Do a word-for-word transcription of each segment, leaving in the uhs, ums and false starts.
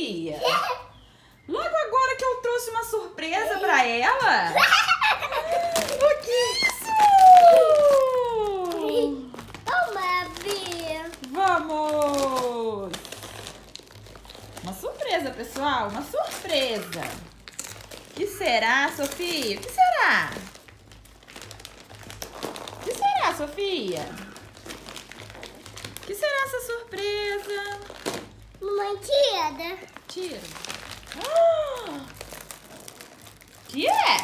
Sofia? Logo agora que eu trouxe uma surpresa pra ela? O que é isso? Toma, Bia. Vamos! Uma surpresa, pessoal. Uma surpresa. O que será, Sofia? O que será? O que será, Sofia? O que será essa surpresa? Mamãe, tira. Tira. Ah! Que é?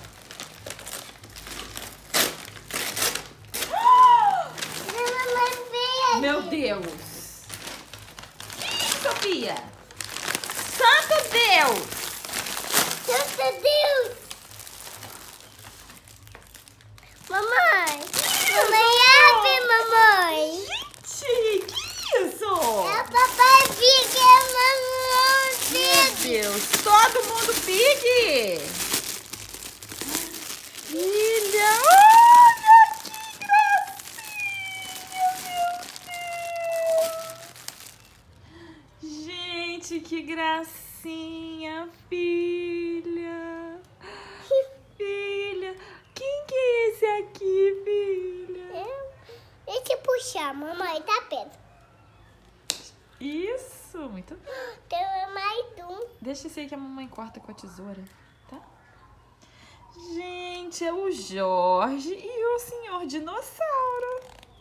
Ah! Mamãe, vem. Meu Deus! Que isso, Sofia? Santo Deus! Santo Deus. Mamãe. Mamãe, abre, mamãe. Gente, que isso? É o papai Big, é a mamãe Meu Big. Deus, todo mundo Big! Filha, olha que gracinha, meu Deus! Gente, que gracinha, filha! Filha, quem que é esse aqui, filha? Eu- Deixa eu puxar, mamãe, tá perto. Isso, muito bem. Tem mais um. Deixa esse aí que a mamãe corta com a tesoura, tá? Gente, é o Jorge e o senhor dinossauro.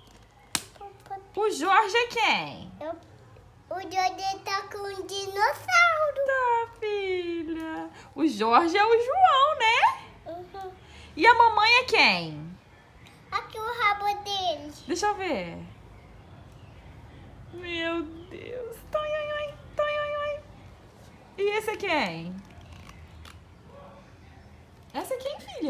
O Jorge é quem? Eu- O Jorge tá com um dinossauro. Tá, filha. O Jorge é o João, né? Uhum. E a mamãe é quem? Aqui o rabo dele. Deixa eu ver. Meu Deus. Toi, oi, oi. Toi, oi, oi. E esse é quem? Essa é quem, filha?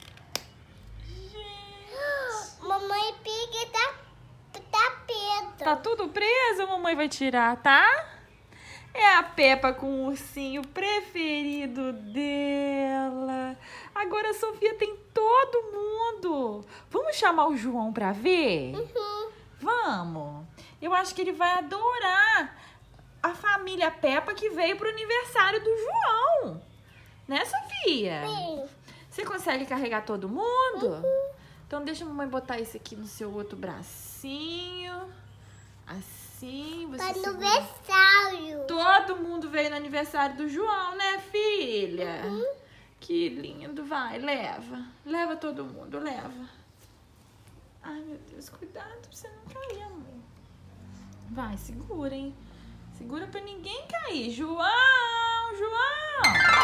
Gente. Mamãe Pig tá, tá preto. Tá tudo preso? A mamãe vai tirar, tá? É a Peppa com o ursinho preferido dela. Agora a Sofia tem todo mundo. Vamos chamar o João pra ver? Uhum. Vamos. Eu acho que ele vai adorar a família Peppa que veio pro aniversário do João. Né, Sofia? Sim. Você consegue carregar todo mundo? Então deixa a mamãe botar esse aqui no seu outro bracinho. Assim, você Tá segura. aniversário. Todo mundo veio no aniversário do João, né, filha? Que lindo. Vai, leva. Leva todo mundo, leva. Ai, meu Deus, cuidado pra você não cair, amor. Vai, segura, hein? Segura pra ninguém cair. João, João!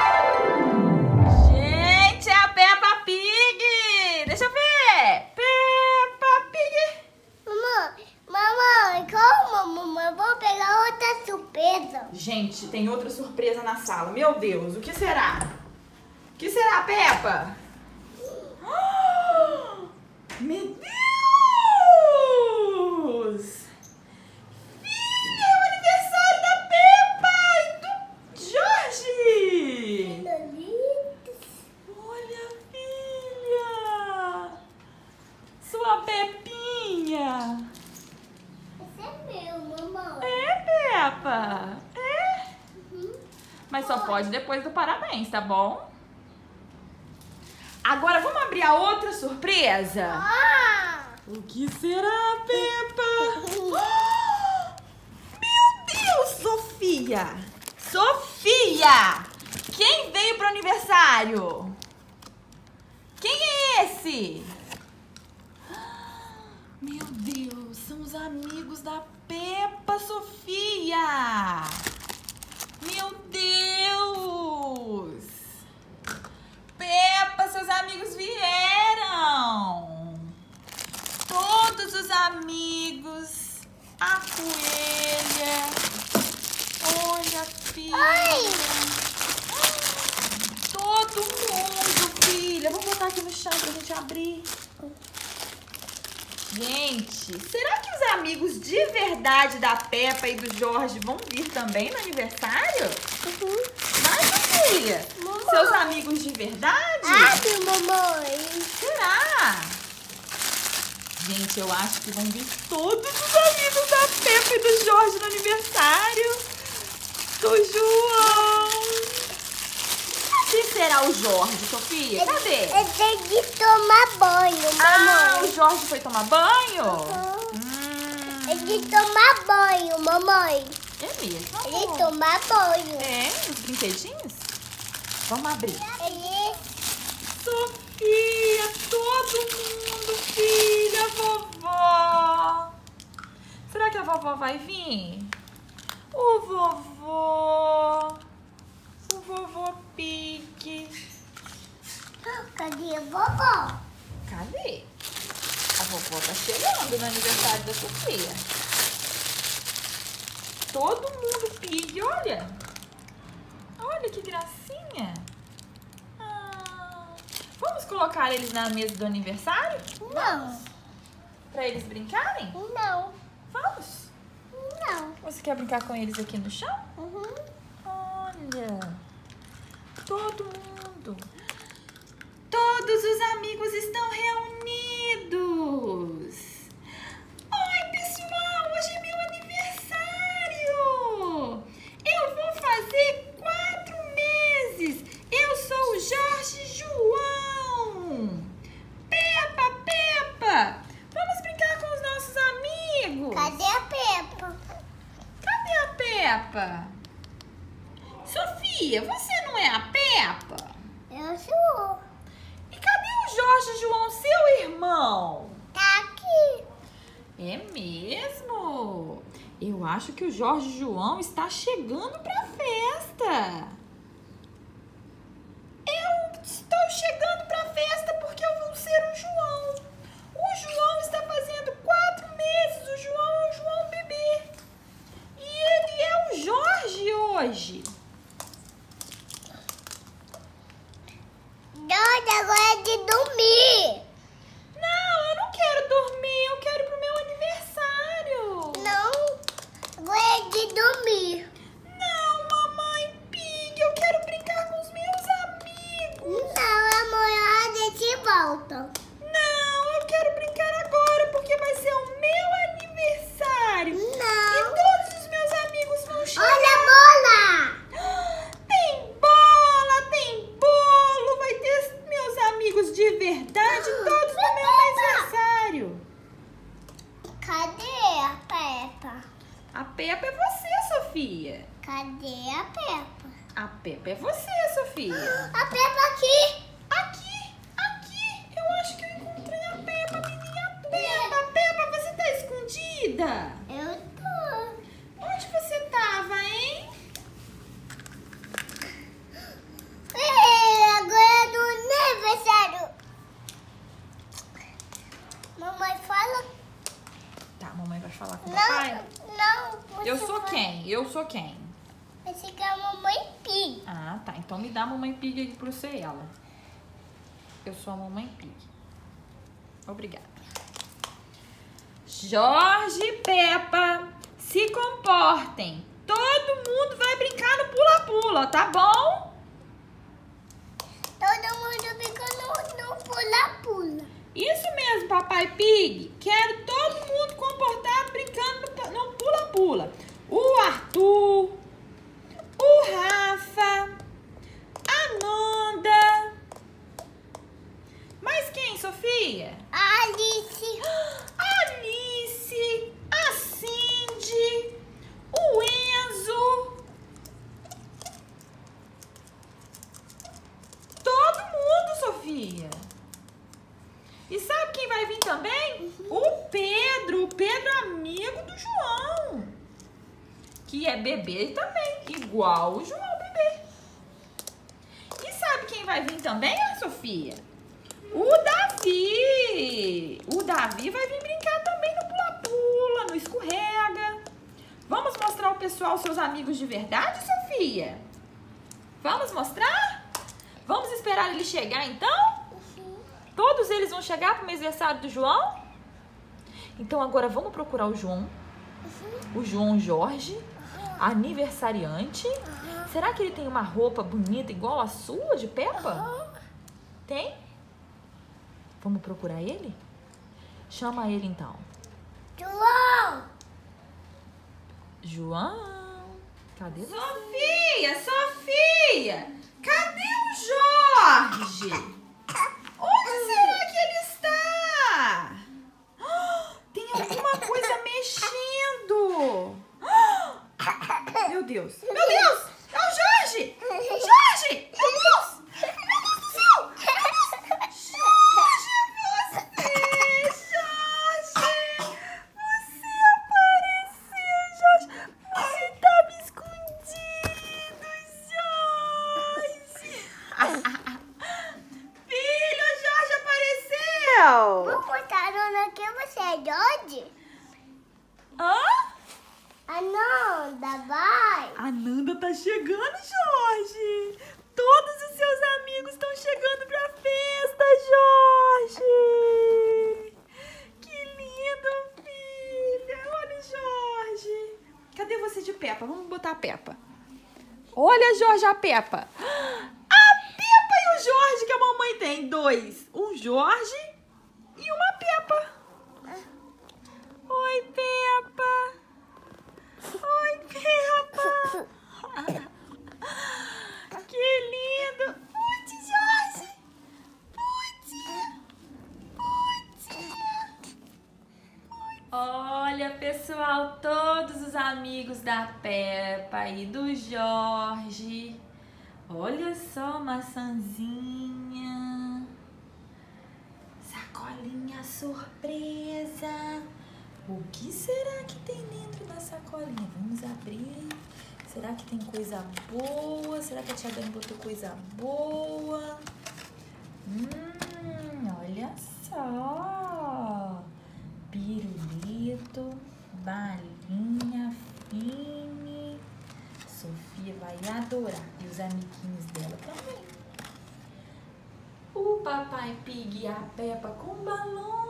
Gente, é a Peppa Pig! Deixa eu ver! Peppa Pig! Mamãe, mamãe, calma, mamãe. Eu vou pegar outra surpresa. Gente, tem outra surpresa na sala. Meu Deus, o que será? O que será, Peppa? Ah, meu Deus! Filha, é o aniversário da Peppa e do Jorge! Olha, filha! Sua Pepinha! Esse é meu, mamãe. É, Peppa! É? Uhum. Mas só pode depois do parabéns, tá bom? Agora vamos abrir a outra surpresa? Ah! O que será, Peppa? Ah! Meu Deus, Sofia! Sofia! Quem veio pro aniversário? Quem é esse? Ah, meu Deus, são os amigos da Peppa, Sofia! Meu Deus! Peppa, seus amigos vieram! Todos os amigos! A coelha! Olha, filha! Ai! Todo mundo, filha! Vamos botar aqui no chão pra gente abrir. Gente, será que os amigos de verdade da Peppa e do Jorge vão vir também no aniversário? Uhum. Vai, Sofia! Mamãe. Seus amigos de verdade? Abre, mamãe. Será? Gente, eu acho que vão vir todos os amigos da Peppa e do Jorge no aniversário. do João. Quem será o Jorge, Sofia? Cadê? Eu tenho que tomar banho, Ah, mamãe. o Jorge foi tomar banho? Uhum. Hum, Eu tenho que tomar banho, mamãe. é mesmo, Ele amor. tomar banho. É, os brinquedinhos? Vamos abrir. Ele... Sofia, todo mundo, filha, vovó. Será que a vovó vai vir? O vovô. O vovô Pig. Cadê a vovó? Cadê? A vovó tá chegando no aniversário da Sofia. Todo mundo Pig, olha. Olha que gracinha. Ah, vamos colocar eles na mesa do aniversário? Não. Pra eles brincarem? Não. Vamos. Não. Você quer brincar com eles aqui no chão? Uhum. Olha. Todo mundo. Todos os amigos estão reunidos. Oi, pessoal. Hoje é meu aniversário. Eu vou fazer quatro meses. Eu sou o Jorge João. Peppa, Peppa. Vamos brincar com os nossos amigos. Cadê a Peppa? Cadê a Peppa? Sofia, você não é a Peppa? Eu sou. E cadê o Jorge João, seu irmão? Tá aqui. É mesmo? Eu acho que o Jorge João está chegando para a festa. Eu estou chegando para a festa porque eu vou ser o João. O João está fazendo quatro meses. O João é o João bebê. E ele é o Jorge hoje. Doida, agora é de dormir. Não, eu não quero dormir. Eu quero ir pro meu aniversário. Não. Agora é de dormir. Não, mamãe Pig. Eu quero brincar com os meus amigos. Não, amor, a gente volta. Não, eu quero brincar agora porque vai ser o meu aniversário. E Não. todos os meus amigos vão chegar. Olha a bola. Tem bola, tem bolo. Vai ter meus amigos de verdade todos no meu aniversário. Cadê a Peppa? A Peppa é você, Sofia. Cadê a Peppa? A Peppa é você, Sofia. A Peppa aqui. Aqui, aqui. Eu acho que eu encontrei a Peppa, menina Peppa. Peppa, você tá escondida? Eu tô. Onde você tava, hein? Ei, agora é do aniversário. Mamãe fala. Tá, a mamãe vai falar com o papai. Não, não. Eu você sou vai- quem? Eu sou quem? Esse que é a mamãe Pig. Ah, tá. Então me dá a mamãe Pig aqui pra eu ser ela. Eu sou a mamãe Pig. Obrigada. Jorge e Peppa, se comportem. Todo mundo vai brincar no pula-pula, tá bom? Todo mundo fica no, no pula-pula. Isso mesmo, papai Pig. Quero todo mundo comportado brincando no- no pula-pula. O Arthur, o Rafa, a Nanda. Mais quem, Sofia? A Alice. A Alice, a Cindy, o Enzo. Todo mundo, Sofia. E sabe quem vai vir também? O Pedro. O Pedro é amigo do João. Que é bebê também, igual o João bebê. E sabe quem vai vir também, a Sofia? O Davi. O Davi vai vir brincar também no pula-pula, no escorrega. Vamos mostrar ao pessoal seus amigos de verdade, Sofia? Vamos mostrar? Vamos esperar ele chegar, então? Todos eles vão chegar pro aniversário do João? Então agora vamos procurar o João. O João Jorge, aniversariante. Será que ele tem uma roupa bonita igual a sua, de Peppa? Tem? Vamos procurar ele? Chama ele então. João. João. Cadê você? Sofia, Sofia! Cadê o Jorge? Onde será que ele está? Tem alguma coisa mexendo. Meu Deus. Meu Deus! É o Jorge! Jorge! Meu Deus! Meu Deus do céu! Jorge, você! Jorge! Você apareceu, Jorge! Você tá me escondido, Jorge! Filho, o Jorge apareceu! Vou botar Nona aqui, você é Jorge? Hã? Ananda, vai! A Nanda tá chegando, Jorge! Todos os seus amigos estão chegando pra festa, Jorge! Que lindo, filha! Olha, Jorge! Cadê você de Peppa? Vamos botar a Peppa. Olha, Jorge, a Peppa! A Peppa e o Jorge que a mamãe tem. Dois. Um Jorge e uma Peppa. Oi, Peppa! Oi, Peppa! Que lindo! Oi, Jorge! Oi, tia! Oi, tia! Olha, pessoal, todos os amigos da Peppa e do Jorge. Olha só, maçãzinha. Sacolinha surpresa. O que será que tem dentro da sacolinha? Vamos abrir. Será que tem coisa boa? Será que a tia Dani botou coisa boa? Hum, olha só. Pirulito, balinha, Fine. Sofia vai adorar. E os amiguinhos dela também. O Papai Pig e a Peppa com balões.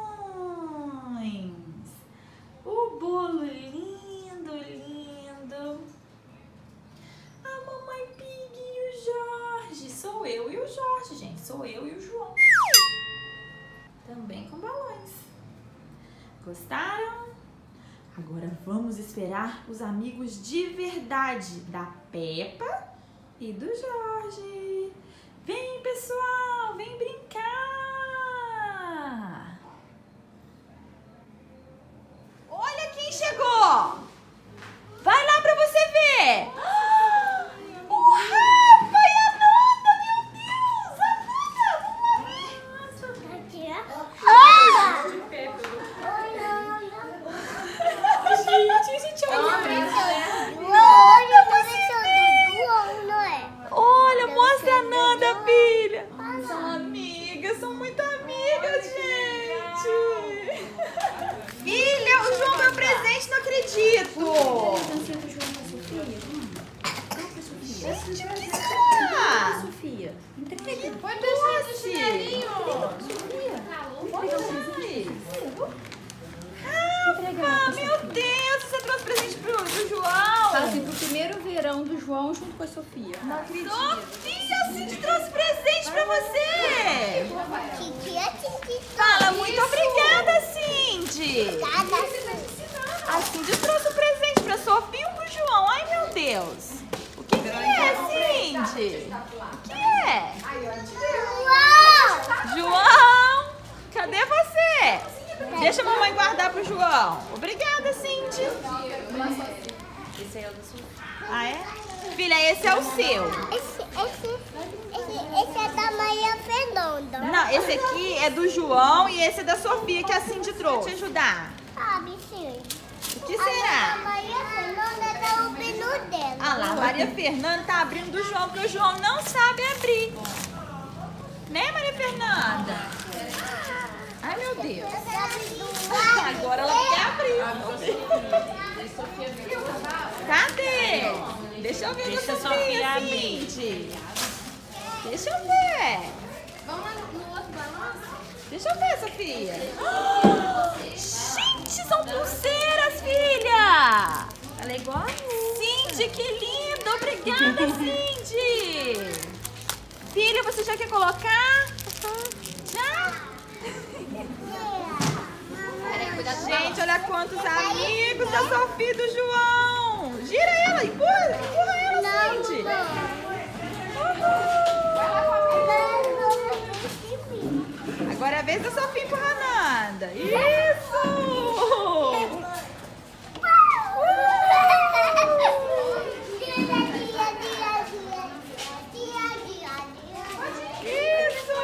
O bolo lindo, lindo. A Mamãe Pig e o Jorge. Sou eu e o Jorge, gente. Sou eu e o João. Também com balões. Gostaram? Agora vamos esperar os amigos de verdade da Peppa e do Jorge. Vem, pessoal, vem brincar. Olha quem chegou. Vai lá pra você ver. O Rafa e a Nanda, meu Deus. A Nanda, vamos lá ver. Ah! Gente, gente, olha. Olha, você é do não é? Olha, mostra a Nanda, filha. São amigas, são muito amigas, gente. Filha, o João meu presente, não acredito. Gente, o que será? Sofia, Ele doce. Rafa, meu Deus, você trouxe presente pro, pro João. Fala assim, pro primeiro verão do João junto com a Sofia. Não acredito. Sofia, a Cindy trouxe presente pra você. Que que é que Fala, muito obrigada, Cindy. Cada A Cindy trouxe um presente pra Sofia e um pro João. Ai, meu Deus. O que, que é, Cindy? O que é? Uau! João, cadê você? Deixa a mamãe guardar pro João. Obrigada, Cindy. Esse aí é o da Sofia. Ah, é? Filha, esse é o seu. Esse, esse, esse, esse é da Maria Fernanda. Não, esse aqui é do João e esse é da Sofia que a Cindy trouxe. Te ajudar. Sabe, sim. O que A será? Maria Fernanda tá o pino dela. Ah lá, a Maria Fernanda tá abrindo do João, porque o João não sabe abrir. Né, Maria Fernanda? Ai, meu Deus. Agora ela quer abrir. Cadê? Deixa eu ver Deixa a a Sofia Sofia, abrir. Cindy. Deixa eu ver. Vamos lá no outro balanço? Deixa eu ver, Sofia. Gente, são pulseiras, filha. Ela é igual a Cindy, que lindo. Obrigada, Cindy. Filha, você já quer colocar? Já? Gente, olha quantos amigos da Sofia e do João. não. Gira ela, empurra, empurra ela, Cindy. Agora é a vez da Sofia empurrar nada. Isso! Isso!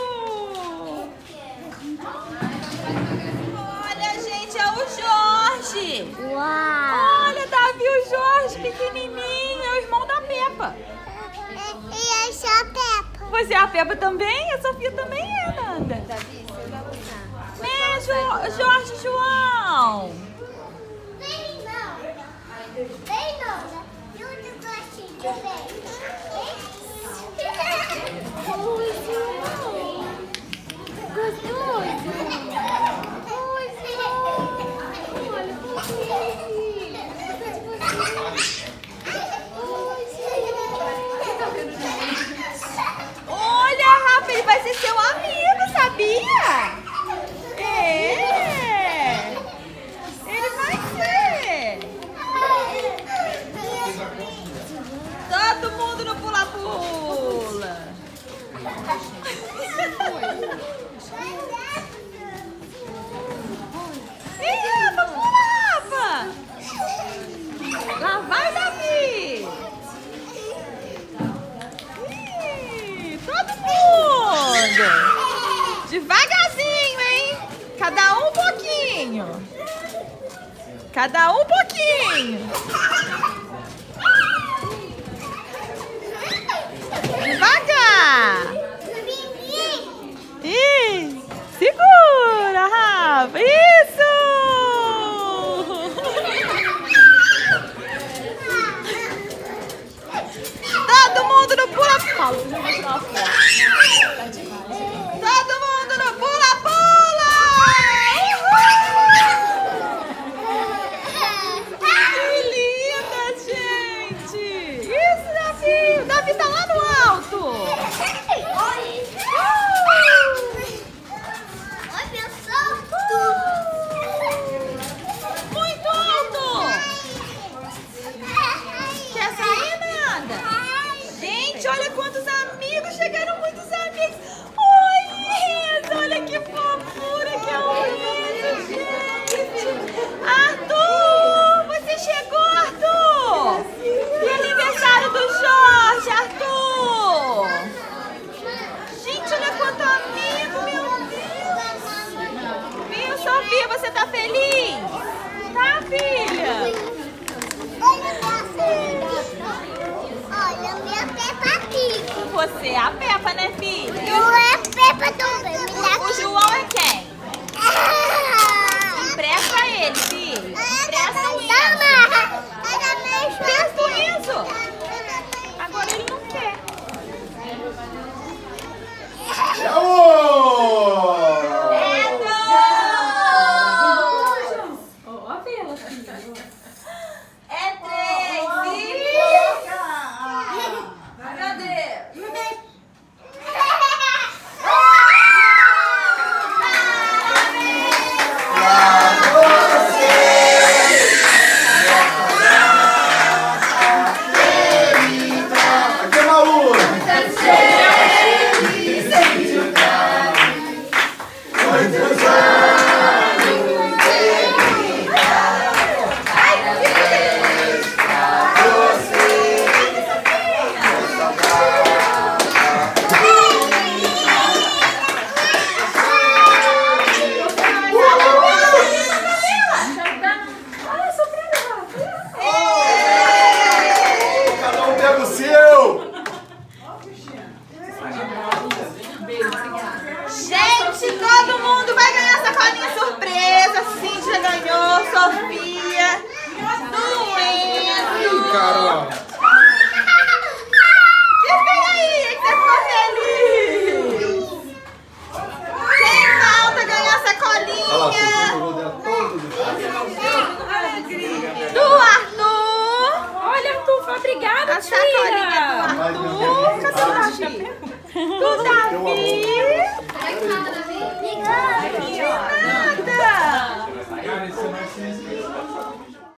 Olha, gente, é o Jorge. Uau! Olha, Davi, o Jorge, pequenininho, é o irmão da Peppa. E essa é a Peppa. Você é a Peppa também? A Sofia também é, Nanda. Davi, você vai usar. É, Jo- Jorge João. Vem, não. Vem, não. Eu não gosto de ver. Olha, Rafa, ele vai ser seu amigo, sabia? É. Ele vai ser. Todo mundo no pula-pula. Ih, Rafa, pula, Rafa. Lá vai, Davi. Ih, todo mundo. Devagarzinho, hein? Cada um um pouquinho. Cada um um pouquinho. Devagar. Ih, segura, Rafa. Isso! Todo mundo no pula-pula. Todo mundo no pula-pula. Que linda, gente. Isso, Davi. O Davi tá lá no alto. Muito alto. Quer sair, Nanda? Gente, olha quantos amigos. Chegaram muitos amigos. Oi, Enzo. Olha que fofura que é o Enzo, gente. Arthur, você chegou, Arthur. E aniversário do Jorge, Arthur. Gente, olha quanto amigo, meu Deus. Viu, Sofia, você tá feliz? Tá, filha? Olha, minha Peppa Pig. Você é a Peppa, né, filha? Não é Peppa também. Me dá O João é quem? Ah! Empresta ele, filho. Empresta o Enzo. Toma! Empresta o Enzo. Agora ele não quer. Ó, a vela, filha. É três e... Cadê? Aqui é Maú! Cada um pega o seu! Gente, todo mundo vai ganhar sacolinha surpresa. Cíntia ganhou, Sofia, do Enzo. Carol! Que vem aí, que você ficou feliz? Quem falta ganhar sacolinha? Olha lá, você pegou dela todo do Do Arthur. Olha, Arthur, obrigada, A sacolinha tia. do Arthur. Cadê o Davi? Do Davi. Como é que fala, Davi? De nada. Cara, isso é mais